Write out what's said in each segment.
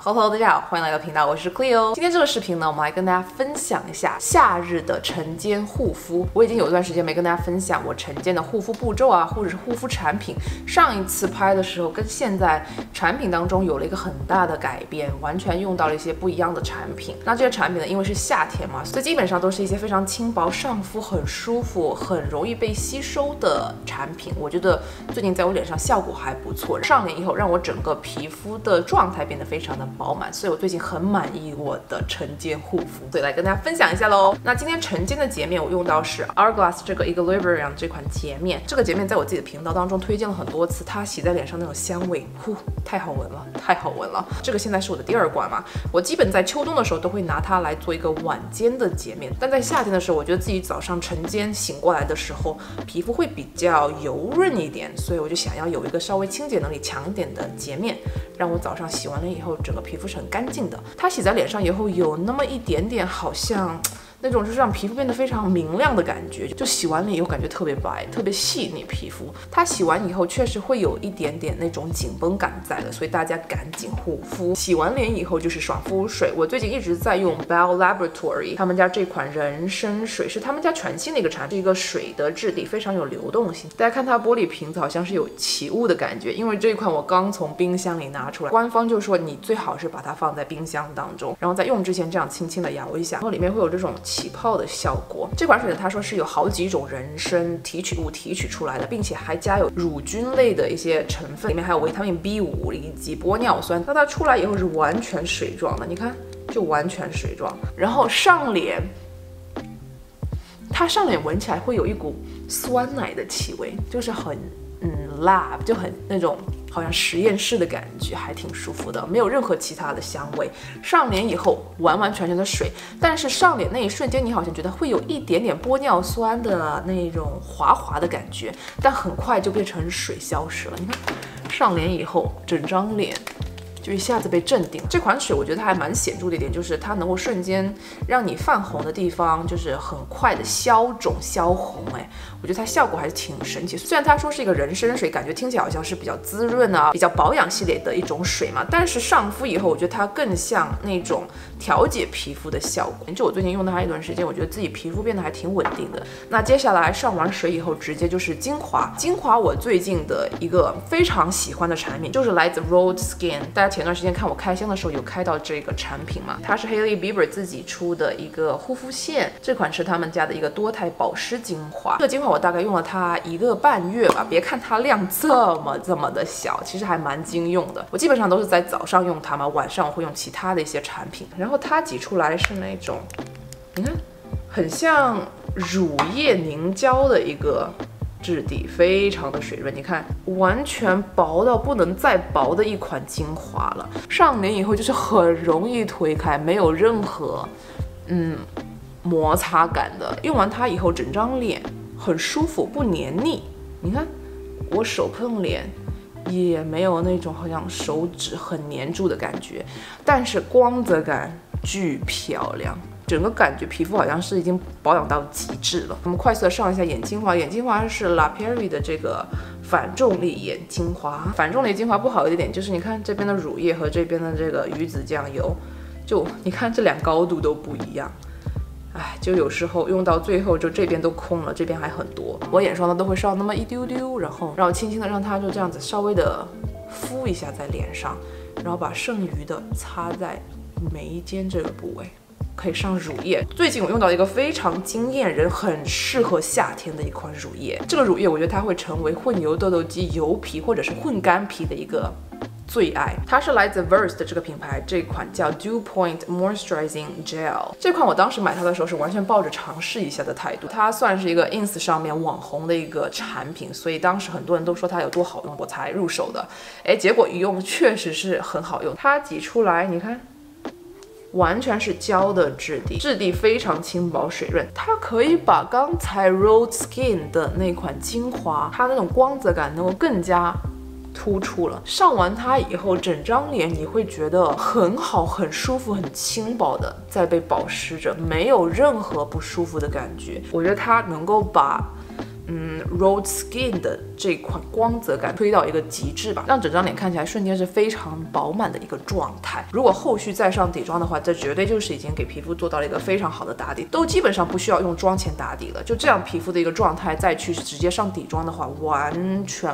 Hello， 大家好，欢迎来到频道，我是 Cleo。今天这个视频呢，我们来跟大家分享一下夏日的晨间护肤。我已经有一段时间没跟大家分享我晨间的护肤步骤啊，或者是护肤产品。上一次拍的时候跟现在产品当中有了一个很大的改变，完全用到了一些不一样的产品。那这些产品呢，因为是夏天嘛，所以基本上都是一些非常轻薄、上肤很舒服、很容易被吸收的产品。我觉得最近在我脸上效果还不错，上脸以后让我整个皮肤的状态变得非常的饱满，所以我最近很满意我的晨间护肤，所以来跟大家分享一下喽。那今天晨间的洁面我用到是 Hourglass 这个 Equilibrium 这款洁面，这个洁面在我自己的频道当中推荐了很多次，它洗在脸上那种香味，太好闻了，太好闻了。这个现在是我的第二罐嘛，我基本在秋冬的时候都会拿它来做一个晚间的洁面，但在夏天的时候，我觉得自己早上晨间醒过来的时候，皮肤会比较油润一点，所以我就想要有一个稍微清洁能力强一点的洁面，让我早上洗完了以后，整个皮肤是很干净的。它洗在脸上以后，有那么一点点好像那种就是让皮肤变得非常明亮的感觉，就洗完了以后感觉特别白，特别细腻皮肤。它洗完以后确实会有一点点那种紧绷感在的，所以大家赶紧护肤。洗完脸以后就是爽肤水，我最近一直在用 Bell Laboratory 他们家这款人参水，是他们家全新的一个产品，一个水的质地非常有流动性。大家看它玻璃瓶子好像是有起雾的感觉，因为这一款我刚从冰箱里拿出来，官方就说你最好是把它放在冰箱当中，然后在用之前这样轻轻的摇一下，然后里面会有这种起泡的效果。这款水呢，他说是有好几种人参提取物提取出来的，并且还加有乳菌类的一些成分，里面还有维他命 B5 以及玻尿酸。那它出来以后是完全水状的，你看，就完全水状。然后上脸，它上脸闻起来会有一股酸奶的气味，就是很lab， 就很那种好像实验室的感觉，还挺舒服的，没有任何其他的香味。上脸以后完完全全的水，但是上脸那一瞬间你好像觉得会有一点点玻尿酸的那种滑滑的感觉，但很快就变成水消失了。你看上脸以后整张脸就一下子被镇定。这款水我觉得它还蛮显著的一点，就是它能够瞬间让你泛红的地方就是很快的消肿消红。我觉得它效果还是挺神奇。虽然它说是一个人参水，感觉听起来好像是比较滋润啊、比较保养系列的一种水嘛，但是上肤以后，我觉得它更像那种调节皮肤的效果。就我最近用它一段时间，我觉得自己皮肤变得还挺稳定的。那接下来上完水以后，直接就是精华。精华我最近的一个非常喜欢的产品就是来自 Rhode Skin， 大家前段时间看我开箱的时候有开到这个产品嘛，它是 Hailey Bieber 自己出的一个护肤线，这款是他们家的一个多肽保湿精华。这个精华我大概用了它1个半月吧，别看它量这么的小，其实还蛮经用的。我基本上都是在早上用它嘛，晚上我会用其他的一些产品。然后它挤出来是那种，你看，很像乳液凝胶的一个质地，非常的水润，你看完全薄到不能再薄的一款精华了。上脸以后就是很容易推开，没有任何摩擦感的。用完它以后，整张脸很舒服，不黏腻。你看我手碰脸也没有那种好像手指很黏住的感觉，但是光泽感巨漂亮。整个感觉皮肤好像是已经保养到极致了。我们快速的上一下眼精华，眼精华是 La Prairie 的这个反重力眼精华。反重力精华不好的一点就是，你看这边的乳液和这边的这个鱼子酱油，就你看这俩高度都不一样。就有时候用到最后，就这边都空了，这边还很多。我眼霜呢都会稍那么一丢丢，然后轻轻的让它就这样子稍微的敷一下在脸上，然后把剩余的擦在眉间这个部位。可以上乳液。最近我用到一个非常惊艳人、很适合夏天的一款乳液。这个乳液我觉得它会成为混油痘痘肌、油皮或者是混干皮的一个最爱。它是来自 Verse 的这个品牌，这款叫 Dew Point Moisturizing Gel。这款我当时买它的时候是完全抱着尝试一下的态度。它算是一个 ins 上面网红的一个产品，所以当时很多人都说它有多好用，我才入手的。结果一用确实是很好用。它挤出来，你看。完全是胶的质地，质地非常轻薄水润，它可以把刚才 Rhode Skin 的那款精华，它那种光泽感能够更加突出了。上完它以后，整张脸你会觉得很好、很舒服、很轻薄的在被保湿着，没有任何不舒服的感觉。我觉得它能够把Rhode Skin 的这款光泽感推到一个极致吧，让整张脸看起来瞬间是非常饱满的一个状态。如果后续再上底妆的话，这绝对就是已经给皮肤做到了一个非常好的打底，都基本上不需要用妆前打底了。就这样皮肤的一个状态再去直接上底妆的话，完全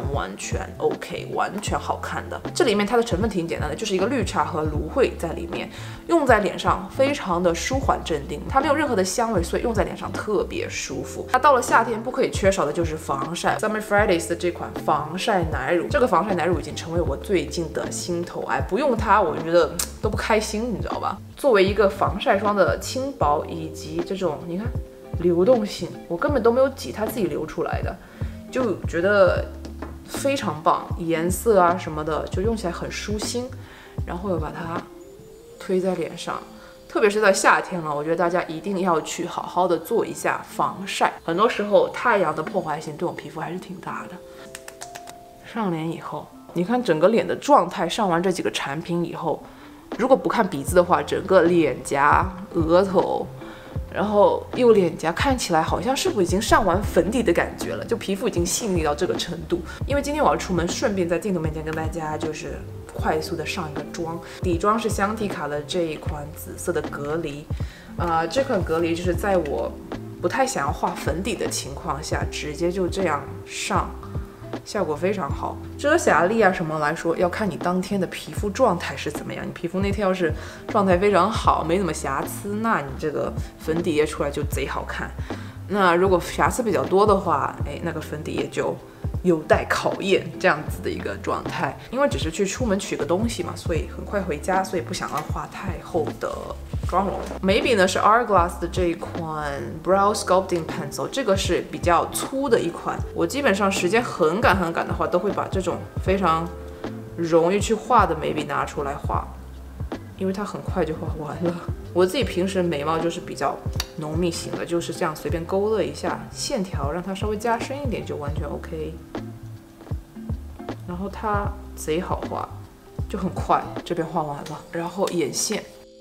OK， 完全好看的。这里面它的成分挺简单的，就是一个绿茶和芦荟在里面，用在脸上非常的舒缓镇定，它没有任何的香味，所以用在脸上特别舒服。它到了夏天不可以缺少的就是防晒 ，Summer Fridays 的这款防晒奶乳，这个防晒奶乳已经成为我最近的心头爱，不用它我觉得都不开心，你知道吧？作为一个防晒霜的轻薄以及这种你看流动性，我根本都没有挤，它自己流出来的，就觉得非常棒，颜色啊什么的就用起来很舒心，然后又把它推在脸上。特别是在夏天了，我觉得大家一定要去好好的做一下防晒。很多时候太阳的破坏性对我皮肤还是挺大的。上脸以后，你看整个脸的状态，上完这几个产品以后，如果不看鼻子的话，整个脸颊、额头，然后右脸颊看起来好像是不是已经上完粉底的感觉了，就皮肤已经细腻到这个程度。因为今天我要出门，顺便在镜头面前跟大家就是快速的上一个妆，底妆是香缇卡的这一款紫色的隔离，这款隔离就是在我不太想要画粉底的情况下，直接就这样上，效果非常好。遮瑕力啊什么来说，要看你当天的皮肤状态是怎么样。你皮肤那天要是状态非常好，没怎么瑕疵，那你这个粉底液出来就贼好看。那如果瑕疵比较多的话，那个粉底液就有待考验，这样子的一个状态。因为只是去出门取个东西嘛，所以很快回家，所以不想要画太厚的妆容。眉笔呢是 Hourglass 的这一款 Brow Sculpting Pencil， 这个是比较粗的一款。我基本上时间很赶的话，都会把这种非常容易去画的眉笔拿出来画，因为它很快就画完了。我自己平时眉毛就是比较浓密型的，就是这样随便勾勒一下线条，让它稍微加深一点就完全 OK。然后它贼好画，就很快，这边画完了。然后眼线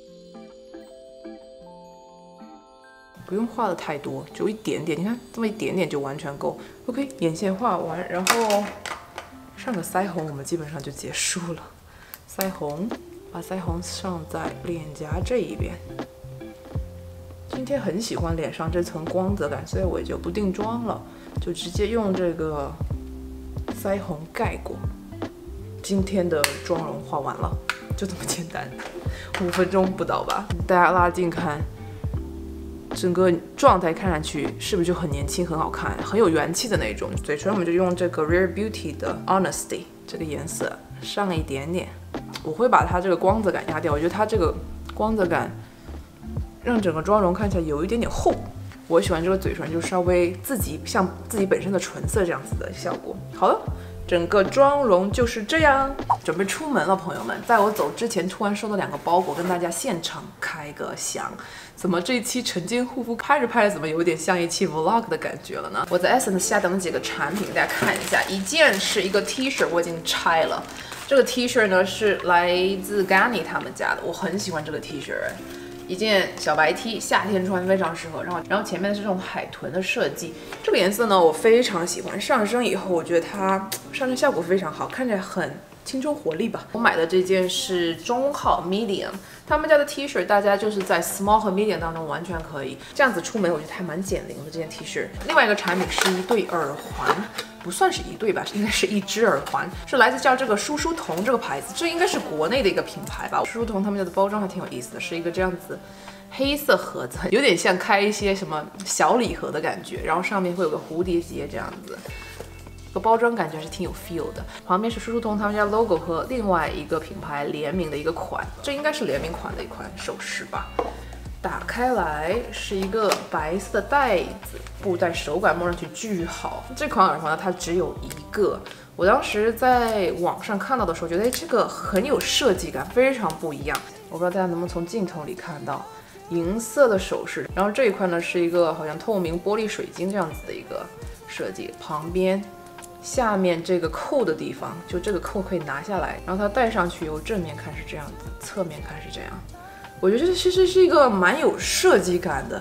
不用画的太多，就一点点，你看这么一点点就完全够。OK， 眼线画完，然后上个腮红，我们基本上就结束了。腮红。把腮红上在脸颊这一边。今天很喜欢脸上这层光泽感，所以我也就不定妆了，就直接用这个腮红盖过。今天的妆容画完了，就这么简单，5分钟不到吧。大家拉近看，整个状态看上去是不是就很年轻、很好看、很有元气的那种？嘴唇我们就用这个 Rare Beauty 的 Honesty 这个颜色上一点点。我会把它这个光泽感压掉，我觉得它这个光泽感让整个妆容看起来有一点点厚。我喜欢这个嘴唇就稍微像自己本身的唇色这样子的效果。好了，整个妆容就是这样，准备出门了，朋友们。在我走之前，突然收到2个包裹，跟大家现场开个箱。怎么这一期晨间护肤拍着怎么有点像一期 vlog 的感觉了呢？我在 Essence 下单了几个产品，大家看一下。一件是一个 T 恤，我已经拆了。这个 T 恤呢是来自 Ganni 他们家的，我很喜欢这个 T 恤，一件小白 T， 夏天穿非常适合。然后前面是这种海豚的设计，这个颜色呢我非常喜欢，上身以后我觉得它上身效果非常好，看起来很青春活力吧。我买的这件是中号 medium， 他们家的 T 恤大家就是在 small 和 medium 当中完全可以这样子出门，我觉得还蛮减龄的这件 T 恤。另外一个产品是一对耳环。不算是一对吧，应该是一只耳环，是来自叫这个舒舒童这个牌子，这应该是国内的一个品牌吧。舒舒童他们家的包装还挺有意思的，是一个这样子黑色盒子，有点像开一些什么小礼盒的感觉，然后上面会有个蝴蝶结这样子，这个包装感觉是挺有 feel 的。旁边是舒舒童他们家 logo 和另外一个品牌联名的一个款，这应该是联名款的一款首饰吧。打开来是一个白色的袋子，布袋手感摸上去巨好。这款耳环呢，它只有一个。我当时在网上看到的时候，觉得这个很有设计感，非常不一样。我不知道大家能不能从镜头里看到银色的首饰，然后这一块呢是一个好像透明玻璃水晶这样子的一个设计，旁边下面这个扣的地方，就这个扣可以拿下来，然后它戴上去由正面看是这样子，侧面看是这样。我觉得这其实是一个蛮有设计感的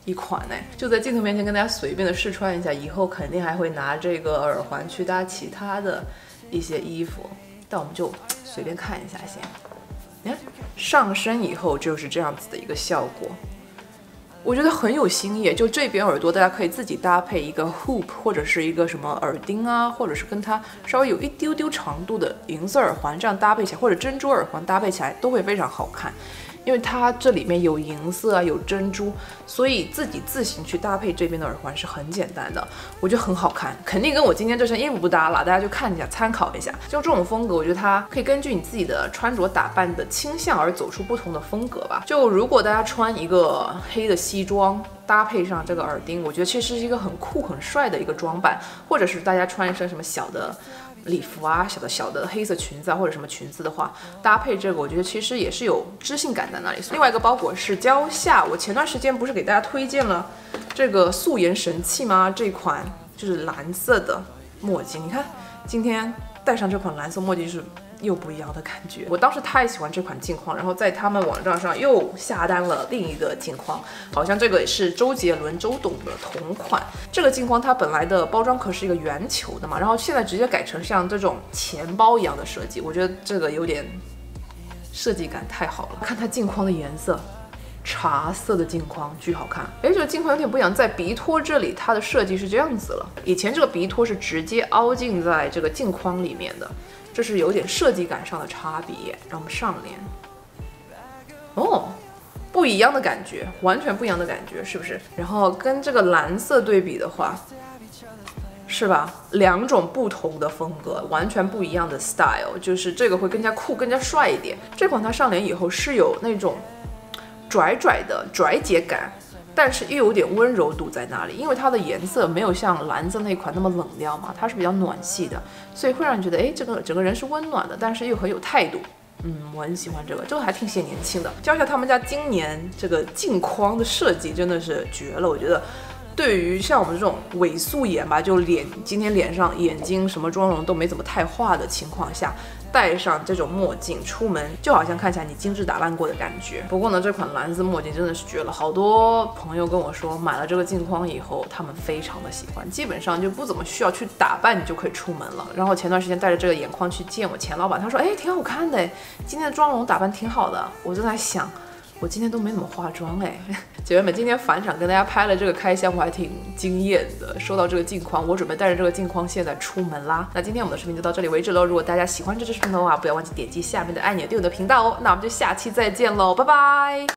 一款呢，就在镜头面前跟大家随便的试穿一下，以后肯定还会拿这个耳环去搭其他的一些衣服，但我们就随便看一下先。你看上身以后就是这样子的一个效果。我觉得很有新意，就这边耳朵大家可以自己搭配一个 hoop 或者是一个什么耳钉啊，或者是跟它稍微有一丢丢长度的银色耳环，这样搭配起来，或者珍珠耳环搭配起来都会非常好看。因为它这里面有银色啊，有珍珠，所以自己自行去搭配这边的耳环是很简单的，我觉得很好看，肯定跟我今天这身衣服不搭了，大家就看一下，参考一下。就这种风格，我觉得它可以根据你自己的穿着打扮的倾向而走出不同的风格吧。就如果大家穿一个黑的西装，搭配上这个耳钉，我觉得其实是一个很酷很帅的一个装扮，或者是大家穿一身什么小的礼服啊，小的黑色裙子啊，或者什么裙子的话，搭配这个，我觉得其实也是有知性感在那里。另外一个包裹是蕉下，我前段时间不是给大家推荐了这个素颜神器吗？这款就是蓝色的墨镜，你看今天戴上这款蓝色墨镜是又不一样的感觉。我当时太喜欢这款镜框，然后在他们网站上又下单了另一个镜框，好像这个也是周杰伦、周董的同款。这个镜框它本来的包装壳是一个圆球的嘛，然后现在直接改成像这种钱包一样的设计，我觉得这个有点设计感太好了。看它镜框的颜色，茶色的镜框巨好看。哎，这个镜框有点不一样，在鼻托这里它的设计是这样子了，以前这个鼻托是直接凹进在这个镜框里面的。这是有点设计感上的差别。让我们上脸，哦，不一样的感觉，完全不一样的感觉，是不是？然后跟这个蓝色对比的话，是吧？两种不同的风格，完全不一样的 style， 就是这个会更加酷、更加帅一点。这款它上脸以后是有那种拽拽的拽姐感。但是又有点温柔度在那里，因为它的颜色没有像蓝色那款那么冷调嘛，它是比较暖系的，所以会让你觉得，哎，这个整个人是温暖的，但是又很有态度。我很喜欢这个还挺显年轻的。教一下他们家今年这个镜框的设计真的是绝了，我觉得。对于像我们这种伪素颜吧，就今天脸上眼睛什么妆容都没怎么太化的情况下，戴上这种墨镜出门，就好像看起来你精致打扮过的感觉。不过呢，这款蓝色墨镜真的是绝了，好多朋友跟我说买了这个镜框以后，他们非常的喜欢，基本上就不怎么需要去打扮，你就可以出门了。然后前段时间带着这个眼框去见我前老板，他说，哎，挺好看的，今天的妆容打扮挺好的。我就在想，我今天都没怎么化妆哎，姐妹们，今天返场跟大家拍了这个开箱，我还挺惊艳的。收到这个镜框，我准备带着这个镜框现在出门啦。那今天我们的视频就到这里为止喽。如果大家喜欢这支视频的话，不要忘记点击下面的按钮订阅我的频道哦。那我们就下期再见喽，拜拜。